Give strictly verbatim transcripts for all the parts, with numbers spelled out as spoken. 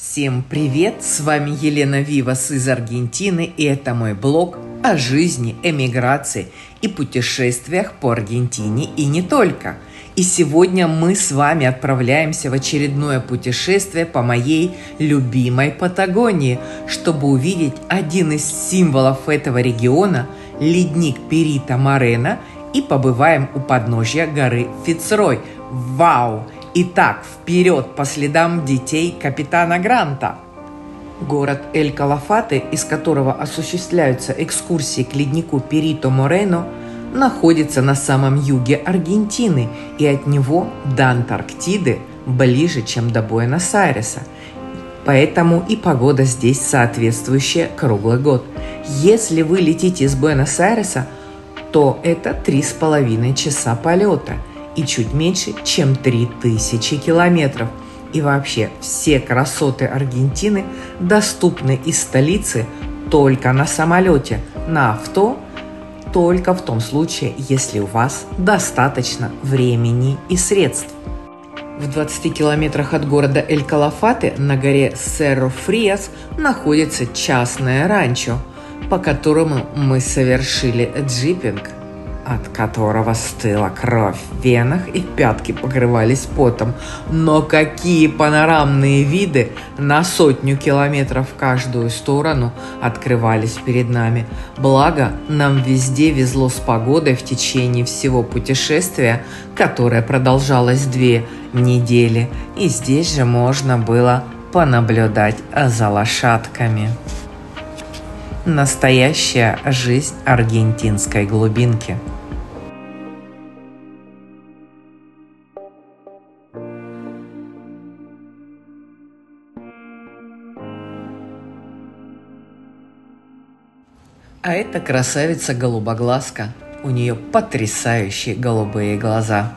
Всем привет! С вами Елена Вивас из Аргентины, и это мой блог о жизни, эмиграции и путешествиях по Аргентине и не только. И сегодня мы с вами отправляемся в очередное путешествие по моей любимой Патагонии, чтобы увидеть один из символов этого региона – ледник Перито-Морено, и побываем у подножья горы Фицрой. Вау! Итак, вперед по следам детей капитана Гранта. Город Эль-Калафате, из которого осуществляются экскурсии к леднику Перито-Морено, находится на самом юге Аргентины, и от него до Антарктиды ближе, чем до Буэнос-Айреса. Поэтому и погода здесь соответствующая круглый год. Если вы летите из Буэнос-Айреса, то это три с половиной часа полета и чуть меньше, чем три тысячи километров. И вообще все красоты Аргентины доступны из столицы только на самолете, на авто только в том случае, если у вас достаточно времени и средств. В двадцати километрах от города Эль-Калафате на горе Серро-Фриас находится частное ранчо, по которому мы совершили джипинг, от которого стыла кровь в венах и пятки покрывались потом. Но какие панорамные виды на сотню километров в каждую сторону открывались перед нами. Благо, нам везде везло с погодой в течение всего путешествия, которое продолжалось две недели. И здесь же можно было понаблюдать за лошадками. Настоящая жизнь аргентинской глубинки. А это красавица-голубоглазка. У нее потрясающие голубые глаза.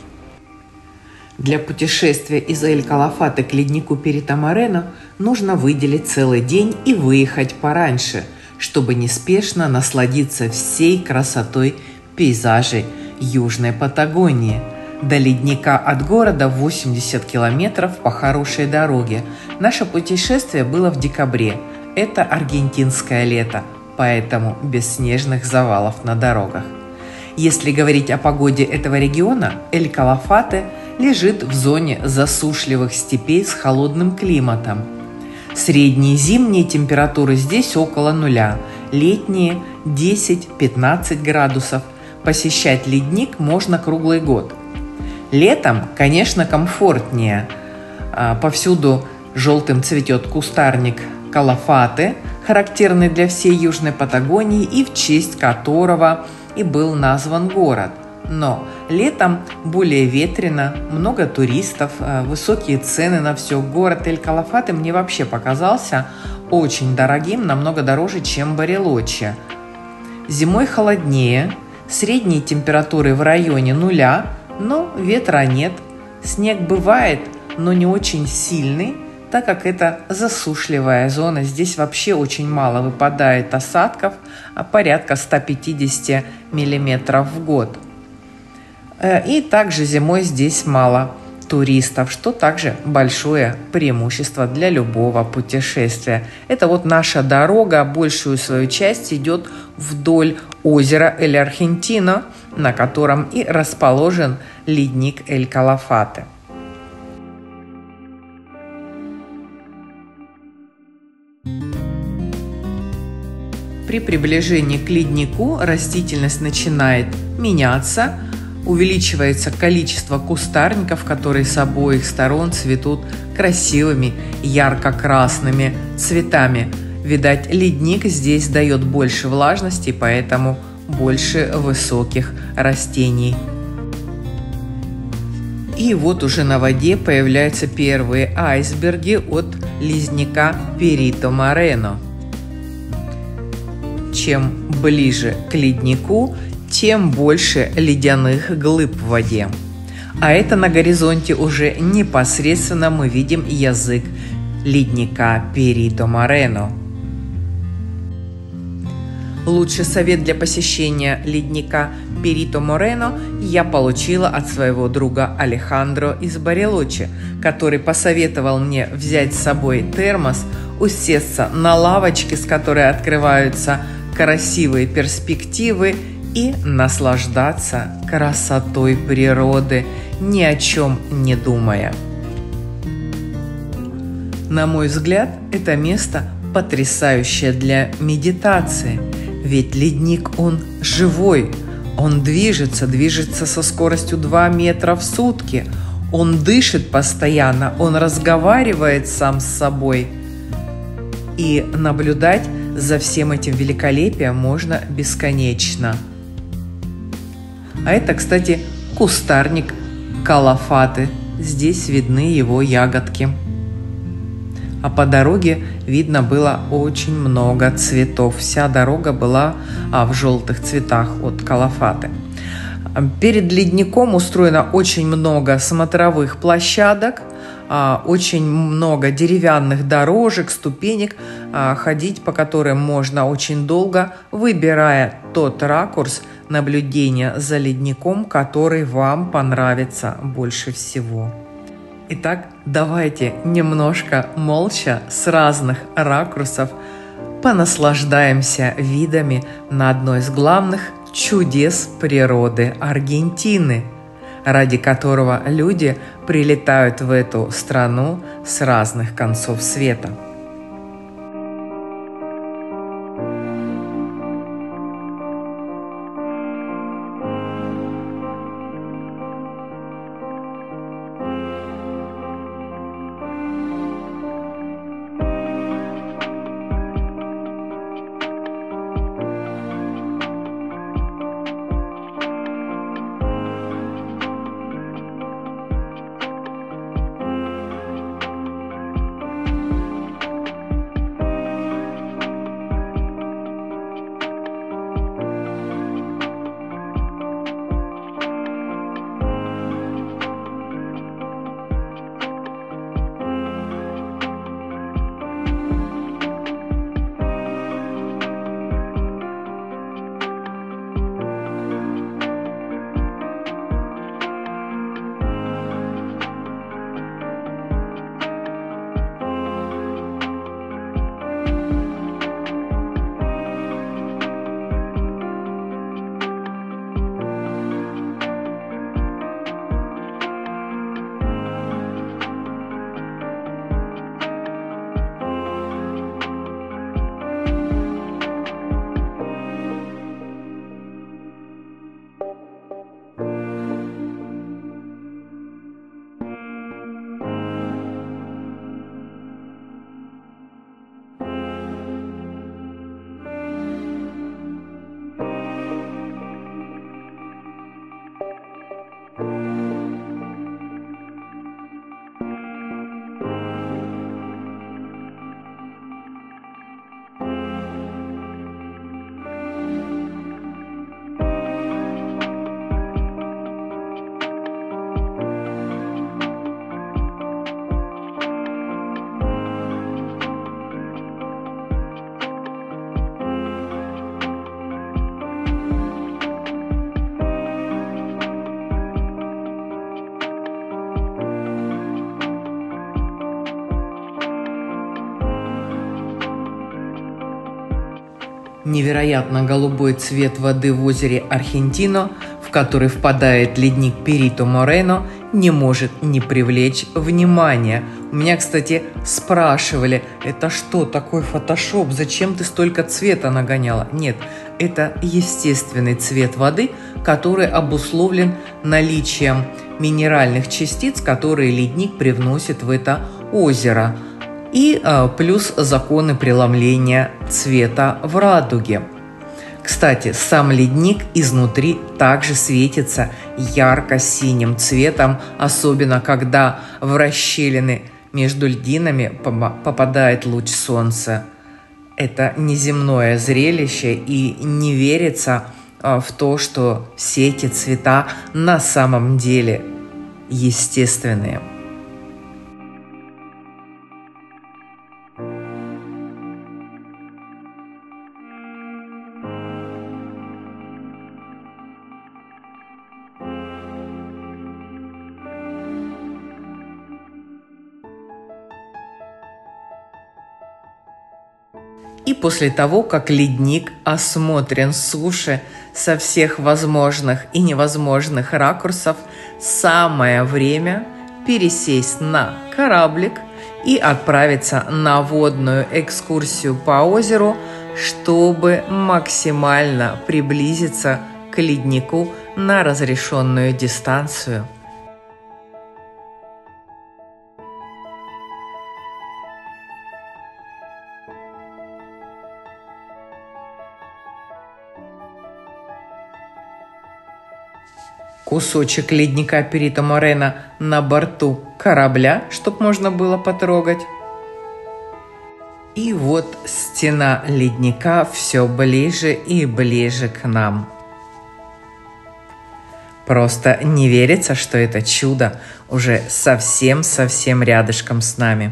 Для путешествия из Эль-Калафате к леднику Перито-Морено нужно выделить целый день и выехать пораньше, чтобы неспешно насладиться всей красотой пейзажей Южной Патагонии. До ледника от города восемьдесят километров по хорошей дороге. Наше путешествие было в декабре. Это аргентинское лето, поэтому без снежных завалов на дорогах. Если говорить о погоде этого региона, Эль-Калафате лежит в зоне засушливых степей с холодным климатом. Средние зимние температуры здесь около нуля, летние десять-пятнадцать градусов. Посещать ледник можно круглый год. Летом, конечно, комфортнее. Повсюду желтым цветет кустарник Калафате, характерный для всей Южной Патагонии и в честь которого и был назван город. Но летом более ветрено, много туристов, высокие цены на все. Город Эль-Калафате мне вообще показался очень дорогим, намного дороже, чем Барелочи. Зимой холоднее, средние температуры в районе нуля, но ветра нет. Снег бывает, но не очень сильный, так как это засушливая зона. Здесь вообще очень мало выпадает осадков, а порядка ста пятидесяти миллиметров в год. И также зимой здесь мало туристов, что также большое преимущество для любого путешествия. Это вот наша дорога, большую свою часть идет вдоль озера Эль-Аргентино, на котором и расположен ледник Эль-Калафате. При приближении к леднику растительность начинает меняться, увеличивается количество кустарников, которые с обоих сторон цветут красивыми ярко-красными цветами. Видать, ледник здесь дает больше влажности, поэтому больше высоких растений. И вот уже на воде появляются первые айсберги от ледника Перито-Морено. Чем ближе к леднику, тем больше ледяных глыб в воде. А это на горизонте уже непосредственно мы видим язык ледника Перито-Морено. Лучший совет для посещения ледника Перито Морено я получила от своего друга Алехандро из Барелочи, который посоветовал мне взять с собой термос, усесться на лавочке, с которой открываются красивые перспективы, и наслаждаться красотой природы, ни о чем не думая. На мой взгляд, это место потрясающее для медитации, ведь ледник, он живой, он движется, движется со скоростью два метра в сутки, он дышит постоянно, он разговаривает сам с собой. И наблюдать за всем этим великолепием можно бесконечно. А это, кстати, кустарник калафаты. Здесь видны его ягодки. А по дороге видно было очень много цветов. Вся дорога была а, в желтых цветах от калафаты. Перед ледником устроено очень много смотровых площадок, а, очень много деревянных дорожек, ступенек, а, ходить по которым можно очень долго, выбирая тот ракурс наблюдения за ледником, который вам понравится больше всего. Итак, давайте немножко молча с разных ракурсов понаслаждаемся видами на одно из главных чудес природы Аргентины, ради которого люди прилетают в эту страну с разных концов света. Невероятно голубой цвет воды в озере Аргентино, в который впадает ледник Перито Морено, не может не привлечь внимания. У меня, кстати, спрашивали, это что, такой фотошоп, зачем ты столько цвета нагоняла? Нет, это естественный цвет воды, который обусловлен наличием минеральных частиц, которые ледник привносит в это озеро. И э, плюс законы преломления цвета в радуге. Кстати, сам ледник изнутри также светится ярко-синим цветом, особенно когда в расщелины между льдинами попадает луч солнца. Это неземное зрелище, и не верится э, в то, что все эти цвета на самом деле естественные. И после того, как ледник осмотрен с суши со всех возможных и невозможных ракурсов, самое время пересесть на кораблик и отправиться на водную экскурсию по озеру, чтобы максимально приблизиться к леднику на разрешенную дистанцию. Кусочек ледника Перито Морено на борту корабля, чтобы можно было потрогать. И вот стена ледника все ближе и ближе к нам. Просто не верится, что это чудо уже совсем-совсем рядышком с нами.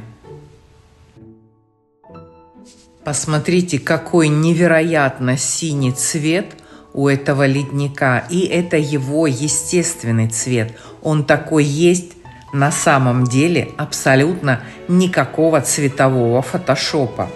Посмотрите, какой невероятно синий цвет у этого ледника, и это его естественный цвет. Он такой есть, на самом деле абсолютно никакого цветового фотошопа.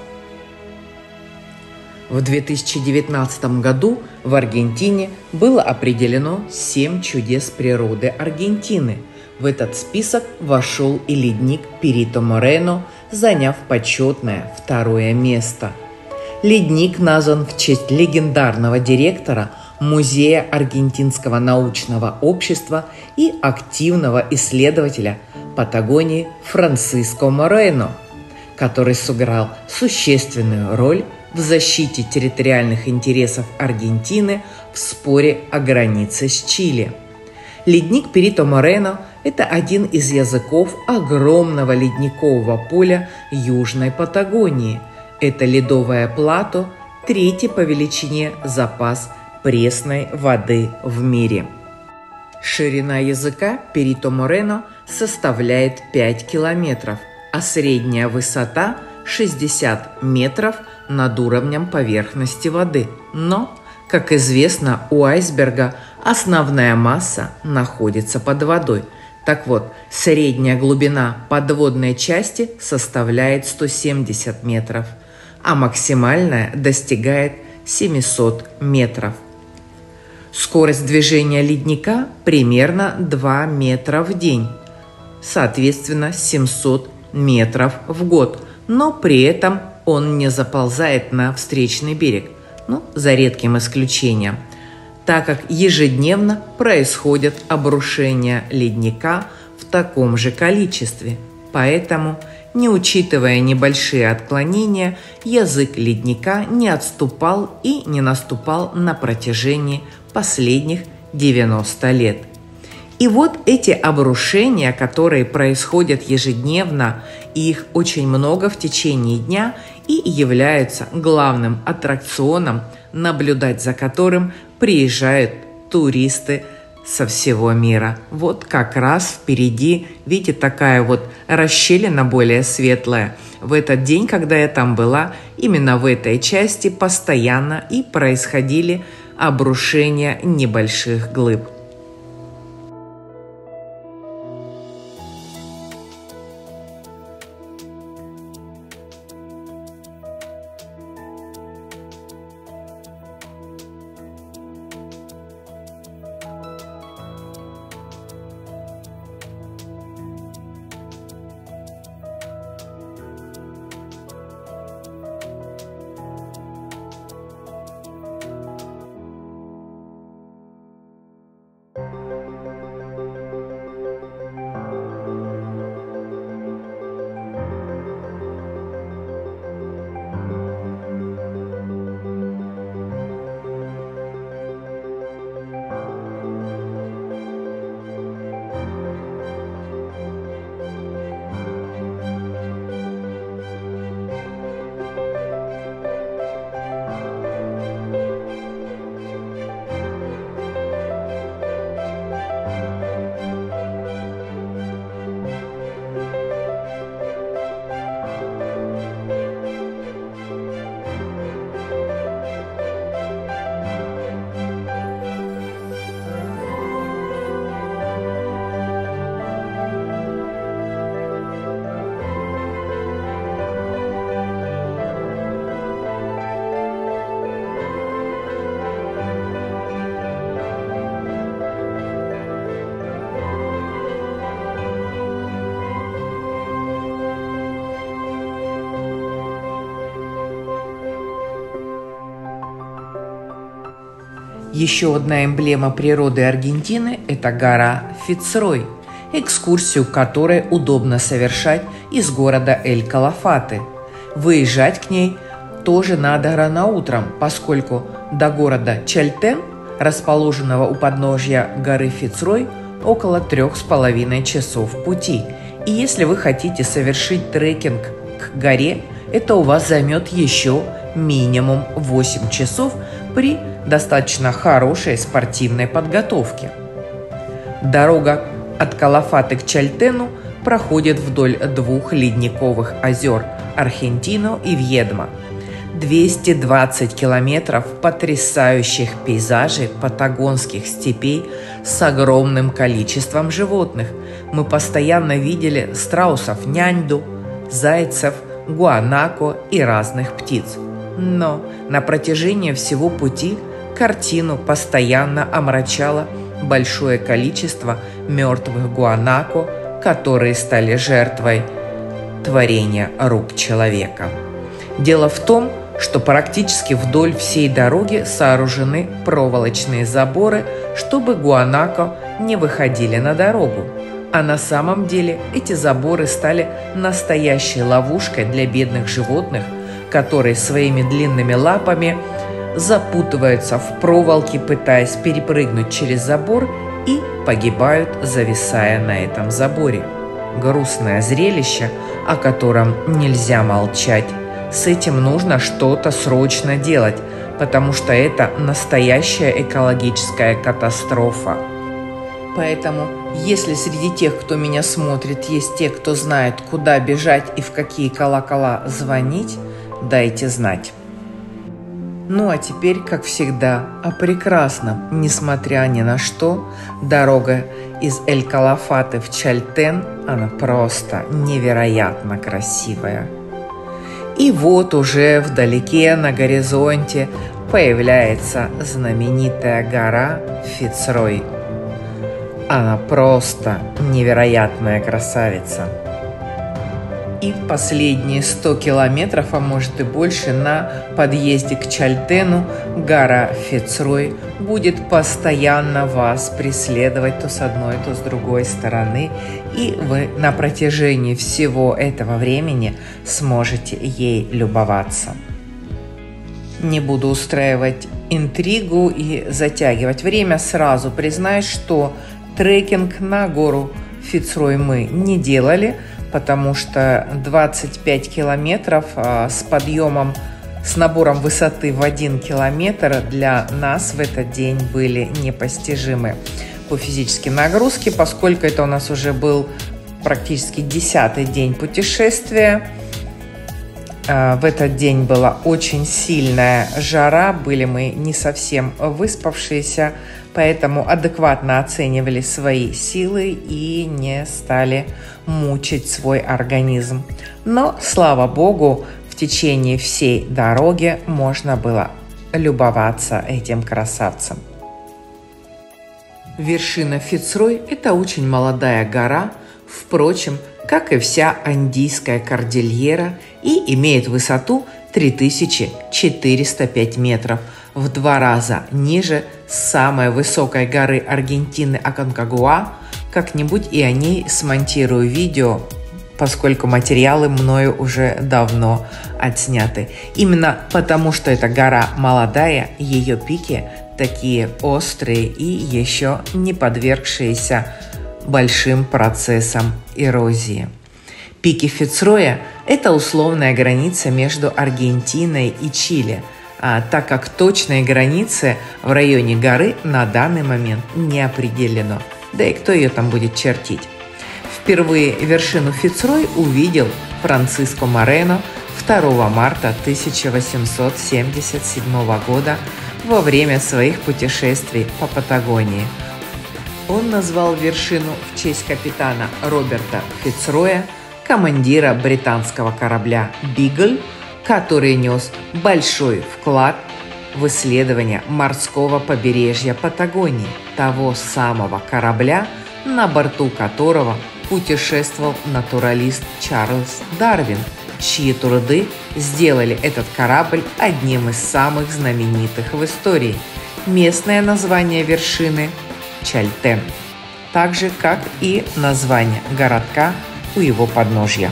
В две тысячи девятнадцатом году в Аргентине было определено семь чудес природы Аргентины. В этот список вошел и ледник Перито Морено, заняв почетное второе место. Ледник назван в честь легендарного директора Музея Аргентинского научного общества и активного исследователя Патагонии Франциско Морено, который сыграл существенную роль в защите территориальных интересов Аргентины в споре о границе с Чили. Ледник Перито Морено – это один из языков огромного ледникового поля Южной Патагонии. Это ледовое плато, третий по величине запас пресной воды в мире. Ширина языка Перито Морено составляет пять километров, а средняя высота – шестьдесят метров над уровнем поверхности воды. Но, как известно, у айсберга основная масса находится под водой. Так вот, средняя глубина подводной части составляет сто семьдесят метров, а максимальная достигает семьсот метров. Скорость движения ледника примерно два метра в день, соответственно семьсот метров в год, но при этом он не заползает на встречный берег, ну, за редким исключением, так как ежедневно происходят обрушения ледника в таком же количестве. Поэтому, не учитывая небольшие отклонения, язык ледника не отступал и не наступал на протяжении последних девяноста лет. И вот эти обрушения, которые происходят ежедневно, и их очень много в течение дня, и являются главным аттракционом, наблюдать за которым приезжают туристы со всего мира. Вот как раз впереди, видите, такая вот расщелина более светлая. В этот день, когда я там была, именно в этой части постоянно и происходили обрушения небольших глыб. Еще одна эмблема природы Аргентины – это гора Фицрой, экскурсию которой удобно совершать из города Эль-Калафате. Выезжать к ней тоже надо рано утром, поскольку до города Чальтен, расположенного у подножья горы Фицрой, около трех с половиной часов пути. И если вы хотите совершить трекинг к горе, это у вас займет еще минимум восемь часов при достаточно хорошей спортивной подготовке. Дорога от Калафаты к Чальтену проходит вдоль двух ледниковых озер – Аргентино и Вьедма. двести двадцать километров потрясающих пейзажей патагонских степей с огромным количеством животных. Мы постоянно видели страусов няньду, зайцев, гуанако и разных птиц. Но на протяжении всего пути картину постоянно омрачало большое количество мертвых гуанако, которые стали жертвой творения рук человека. Дело в том, что практически вдоль всей дороги сооружены проволочные заборы, чтобы гуанако не выходили на дорогу. А на самом деле эти заборы стали настоящей ловушкой для бедных животных, которые своими длинными лапами запутываются в проволоке, пытаясь перепрыгнуть через забор, и погибают, зависая на этом заборе. Грустное зрелище, о котором нельзя молчать. С этим нужно что-то срочно делать, потому что это настоящая экологическая катастрофа. Поэтому, если среди тех, кто меня смотрит, есть те, кто знает, куда бежать и в какие колокола звонить, дайте знать. Ну а теперь, как всегда, о прекрасном. Несмотря ни на что, дорога из Эль-Калафате в Чальтен, она просто невероятно красивая. И вот уже вдалеке на горизонте появляется знаменитая гора Фицрой. Она просто невероятная красавица. И в последние сто километров, а может и больше, на подъезде к Чальтену гора Фицрой будет постоянно вас преследовать то с одной, то с другой стороны, и вы на протяжении всего этого времени сможете ей любоваться. Не буду устраивать интригу и затягивать время, сразу признаюсь, что трекинг на гору Фицрой мы не делали, потому что двадцать пять километров а, с подъемом, с набором высоты в один километр для нас в этот день были непостижимы по физической нагрузке, поскольку это у нас уже был практически десятый день путешествия. А, в этот день была очень сильная жара, были мы не совсем выспавшиеся, поэтому адекватно оценивали свои силы и не стали мучить свой организм. Но, слава богу, в течение всей дороги можно было любоваться этим красавцем. Вершина Фицрой – это очень молодая гора, впрочем, как и вся Андийская кордильера, и имеет высоту три тысячи четыреста пять метров, в два раза ниже самой высокой горы Аргентины Аконкагуа. Как-нибудь и о ней смонтирую видео, поскольку материалы мною уже давно отсняты. Именно потому, что эта гора молодая, ее пики такие острые и еще не подвергшиеся большим процессам эрозии. Пики Фицроя – это условная граница между Аргентиной и Чили, а, так как точные границы в районе горы на данный момент не определено. Да и кто ее там будет чертить? Впервые вершину Фицрой увидел Франциско Морено второго марта тысяча восемьсот семьдесят седьмого года во время своих путешествий по Патагонии. Он назвал вершину в честь капитана Роберта Фицроя, командира британского корабля «Бигль», который нес большой вклад в исследование морского побережья Патагонии, того самого корабля, на борту которого путешествовал натуралист Чарльз Дарвин, чьи труды сделали этот корабль одним из самых знаменитых в истории. Местное название вершины – Чальтен, так же, как и название городка у его подножья.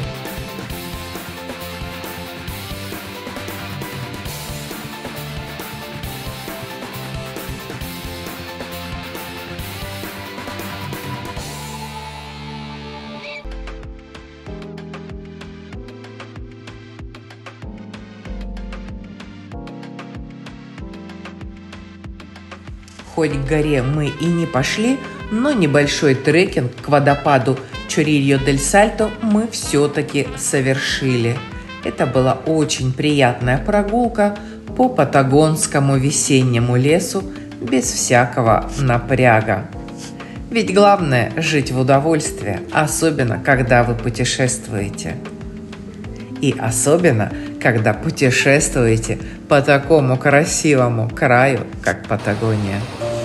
Хоть к горе мы и не пошли, но небольшой трекинг к водопаду Чорильо-дель-Сальто мы все-таки совершили. Это была очень приятная прогулка по патагонскому весеннему лесу без всякого напряга. Ведь главное – жить в удовольствии, особенно когда вы путешествуете. И особенно, когда путешествуете по такому красивому краю, как Патагония.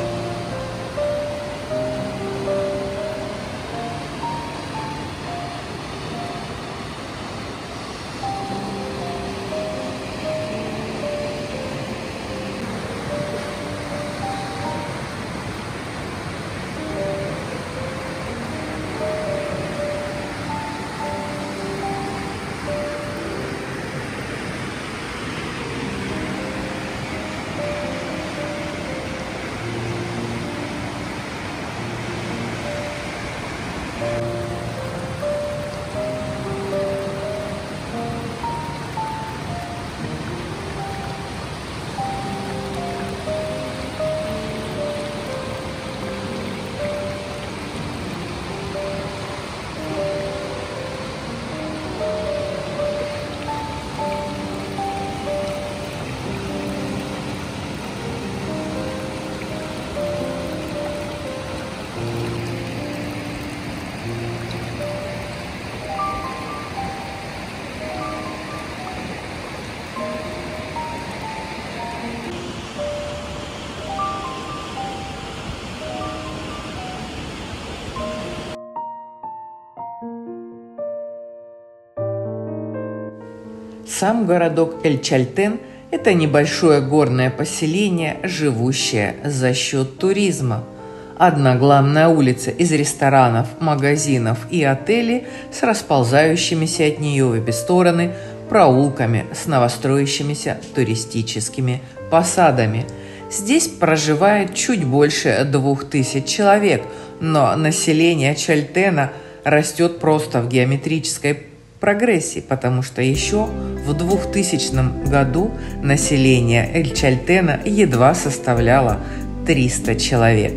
Сам городок Эль-Чальтен – это небольшое горное поселение, живущее за счет туризма. Одна главная улица из ресторанов, магазинов и отелей с расползающимися от нее в обе стороны проулками с новостроящимися туристическими посадами. Здесь проживает чуть больше двух тысяч человек, но население Чальтена растет просто в геометрической прогрессии, потому что еще в двухтысячном году население Эль-Чальтена едва составляло триста человек.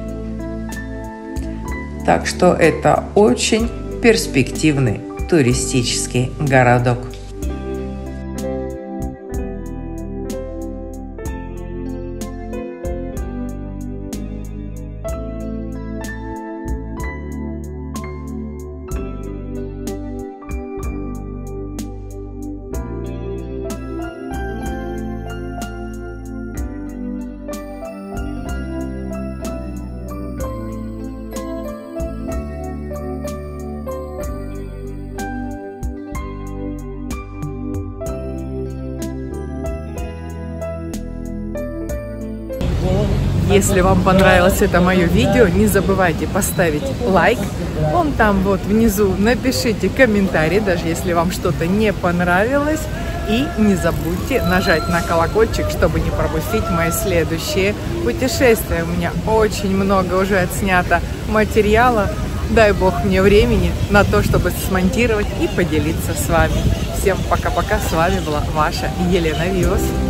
Так что это очень перспективный туристический городок. Если вам понравилось это мое видео, не забывайте поставить лайк. Вон там вот внизу напишите комментарий, даже если вам что-то не понравилось. И не забудьте нажать на колокольчик, чтобы не пропустить мои следующие путешествия. У меня очень много уже отснято материала. Дай бог мне времени на то, чтобы смонтировать и поделиться с вами. Всем пока-пока. С вами была ваша Елена Вивас.